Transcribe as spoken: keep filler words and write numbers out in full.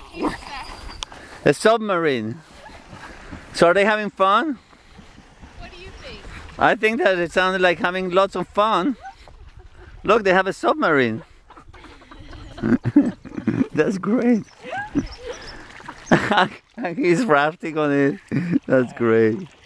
A submarine. So are they having fun? What do you think? I think that it sounded like having lots of fun. Look, they have a submarine. That's great. And he's rafting on it. That's great.